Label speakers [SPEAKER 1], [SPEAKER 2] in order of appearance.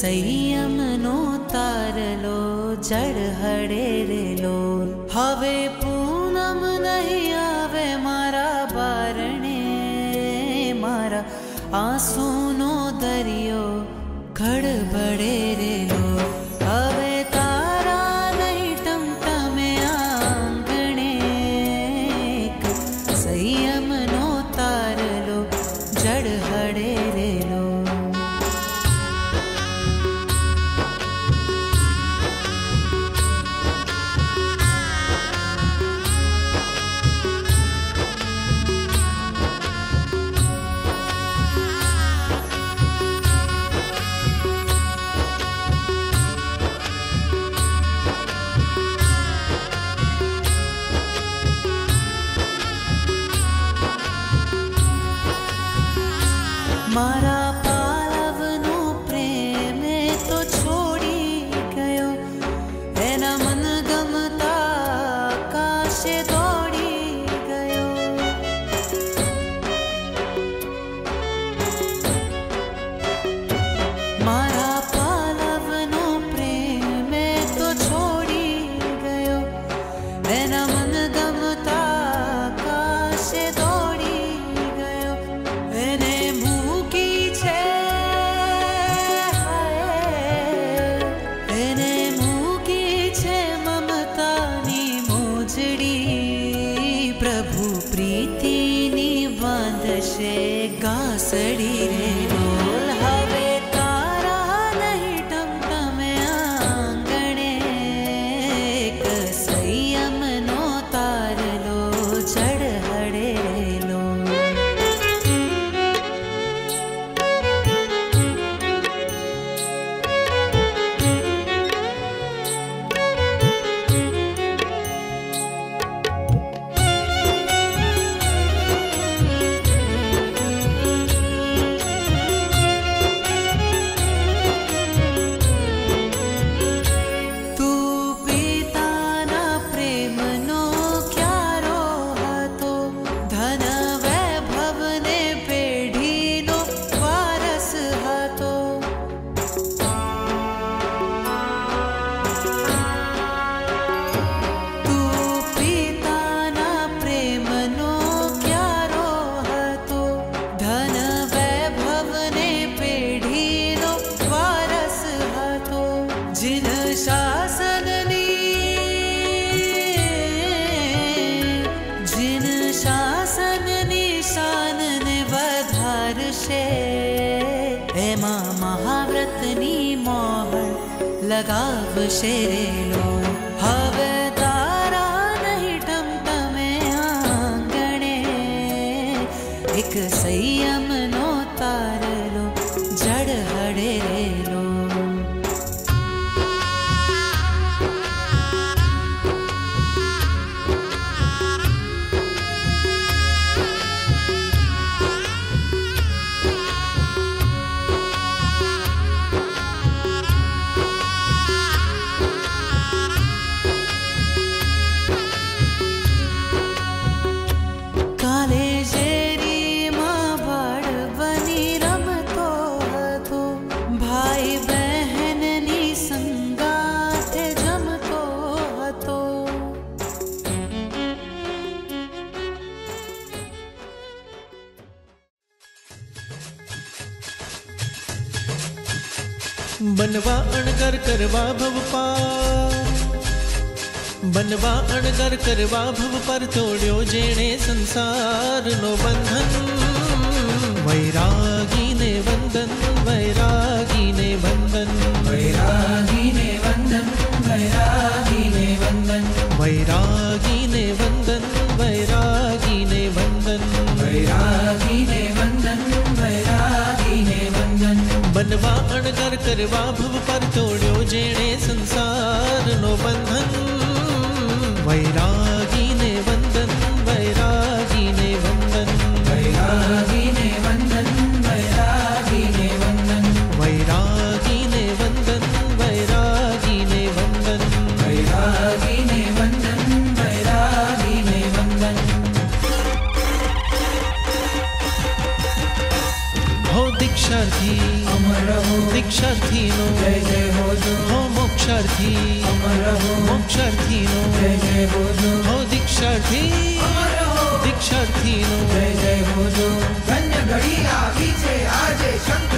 [SPEAKER 1] संयम नो तारलो जड़ हड़ेरेलो हवे पूनम नहीं आवे मारा बारणे मारा आंसू नो दरियो खड़बड़ेरेलो हवे तारा नहीं टमटमे आंगणे संयम नो तारलो जड़ हड़ेरेलो मारा पालवनो प्रेम तो छोड़ी गयो एना मन गमता काशे दौड़ी गयो मारा पालवनो प्रेम तो छोड़ी गयो एना मन गमता काशे दौड़ी गयो एने प्रभु प्रीति निवांधशे गासड़ी रे बोल हवे तारा नहीं टमटमे आंगणे संयम नो तारलो जड़ हड़ेरेलो एमा महाव्रतनी मोहर लगाव शेरेलो हवे तारा नहीं टमटमे आंगणे एक संयम नो तारलो जड़ हड़ेरेलो
[SPEAKER 2] बनवा अणगर करवा भव पार बनवा अणगर करवा भव पर तोड़्यो जेणे संसार नो बंधन वैरागी ने वंदन वैरागी ने वंदन
[SPEAKER 3] वैरागी ने वंदन वैरागी ने वंदन
[SPEAKER 2] वैरागी ने वंदन वैरागी ने वंदन
[SPEAKER 3] वैरागी ने वंदन वैरागी ने वंदन
[SPEAKER 2] बनवा अणगर करवा भव पर तोड़्यो जेणे संसार नो बंधन वैरागी ने वंदन वैरागी ने वंदन
[SPEAKER 3] वैरागी ने वंदन वैरागी ने वंदन
[SPEAKER 2] वैरागी ने वंदन वैरागी ने वंदन
[SPEAKER 3] वैरागी ने वंदन वैरागी ने वंदन
[SPEAKER 2] हो दिख दीक्षार्थी
[SPEAKER 3] अमर रहो
[SPEAKER 2] दीक्षार्थीनो
[SPEAKER 3] जय जय हो जो
[SPEAKER 2] हो मोक्षार्थी
[SPEAKER 3] अमर रहो
[SPEAKER 2] मोक्षार्थीनो
[SPEAKER 3] जय जय हो जो
[SPEAKER 2] हो दीक्षार्थी
[SPEAKER 3] अमर रहो
[SPEAKER 2] दीक्षार्थीनो
[SPEAKER 3] जय जय हो जो धन्य घड़ी आवी छे आजे शंकर